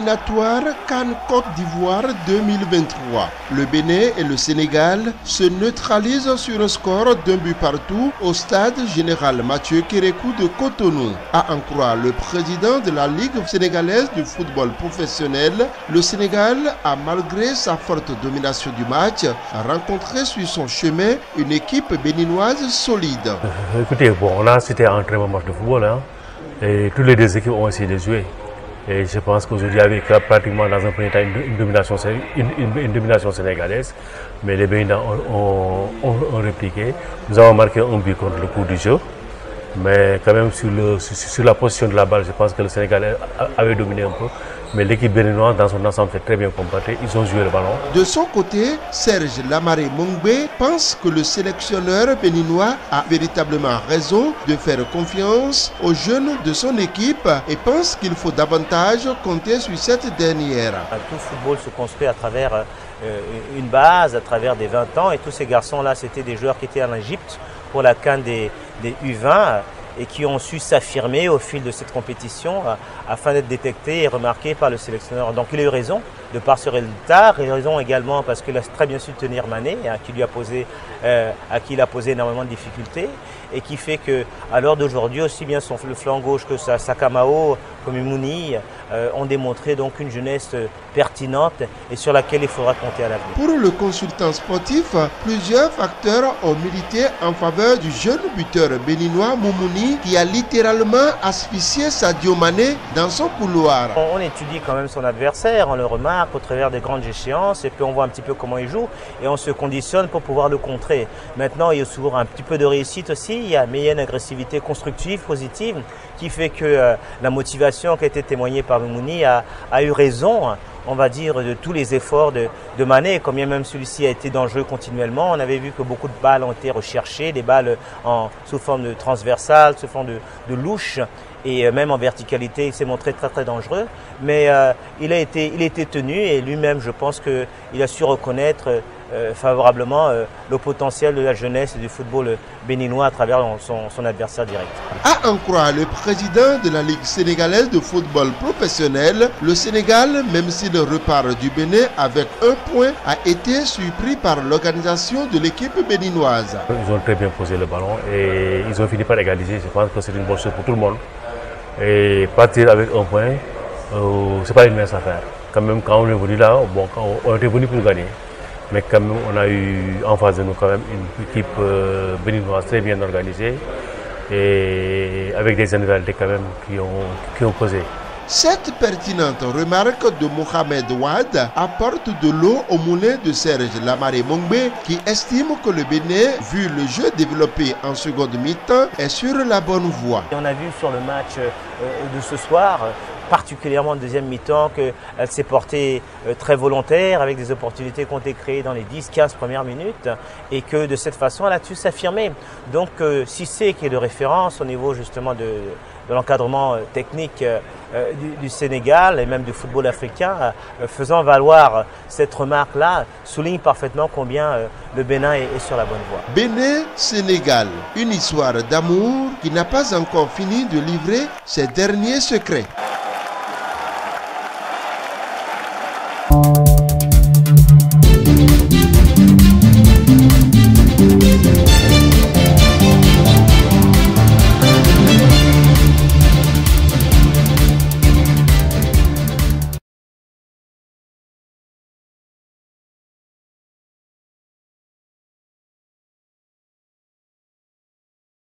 éliminatoire CAN Côte d'Ivoire 2023. Le Bénin et le Sénégal se neutralisent sur un score d'un but partout au stade général Mathieu Kérékou de Cotonou. À en croire le président de la Ligue sénégalaise de football professionnel, le Sénégal a, malgré sa forte domination du match, rencontré sur son chemin une équipe béninoise solide. Écoutez, là c'était un très bon match de football, hein, et toutes les deux équipes ont essayé de jouer. Et je pense qu'aujourd'hui, avec pratiquement dans un premier temps une domination sénégalaise, mais les Béninois ont répliqué. Nous avons marqué un but contre le cours du jeu, mais quand même sur la position de la balle, je pense que le Sénégal avait dominé un peu. Mais l'équipe béninoise dans son ensemble s'est très bien combattue, ils ont joué le ballon. De son côté, Serge Lamaré Mongbe pense que le sélectionneur béninois a véritablement raison de faire confiance aux jeunes de son équipe et pense qu'il faut davantage compter sur cette dernière. Tout football se construit à travers une base, à travers des 20 ans, et tous ces garçons-là, c'était des joueurs qui étaient en Égypte pour la CAN des U20. Et qui ont su s'affirmer au fil de cette compétition afin d'être détectés et remarqués par le sélectionneur. Donc il a eu raison de par ce résultat, il a raison également parce qu'il a très bien su tenir Mané, à qui il a posé énormément de difficultés, et qui fait qu'à l'heure d'aujourd'hui, aussi bien le flanc gauche que Sakamao, comme Mouni, ont démontré donc une jeunesse pertinente et sur laquelle il faudra compter à l'avenir. Pour le consultant sportif, plusieurs facteurs ont milité en faveur du jeune buteur béninois Moumouni qui a littéralement asphyxié Sadio Mané dans son couloir. On étudie quand même son adversaire, on le remarque au travers des grandes échéances et puis on voit un petit peu comment il joue et on se conditionne pour pouvoir le contrer. Maintenant, il y a souvent un petit peu de réussite aussi, mais il y a une agressivité constructive, positive, qui fait que la motivation qui a été témoignée par Moumouni a eu raison, on va dire, de tous les efforts de Mané, combien même celui-ci a été dangereux continuellement. On avait vu que beaucoup de balles ont été recherchées, des balles sous forme de transversale, sous forme de louche, et même en verticalité, il s'est montré très très dangereux. Mais il a été tenu et lui-même, je pense qu'il a su reconnaître favorablement le potentiel de la jeunesse et du football béninois à travers son adversaire direct. À en croire le président de la Ligue sénégalaise de football professionnel, le Sénégal, même s'il repart du Bénin avec un point, a été surpris par l'organisation de l'équipe béninoise. Ils ont très bien posé le ballon et ils ont fini par égaliser. Je pense que c'est une bonne chose pour tout le monde. Et partir avec un point, c'est pas une mince affaire. Quand même, quand on est venu là, on était venu pour gagner. Mais quand même, on a eu en face de nous quand même une équipe béninoise très bien organisée et avec des individualités quand même qui ont posé. Cette pertinente remarque de Mohamed Ouad apporte de l'eau au moulin de Serge Lamaré Mongbe qui estime que le Bénin, vu le jeu développé en seconde mi-temps, est sur la bonne voie. On a vu sur le match de ce soir, particulièrement en deuxième mi-temps, qu'elle s'est portée très volontaire avec des opportunités qui ont été créées dans les 10-15 premières minutes et que de cette façon elle a su s'affirmer. Donc Cissé, qui est de référence au niveau justement de l'encadrement technique du Sénégal et même du football africain, faisant valoir cette remarque-là, souligne parfaitement combien le Bénin est sur la bonne voie. Bénin-Sénégal, une histoire d'amour qui n'a pas encore fini de livrer ses derniers secrets.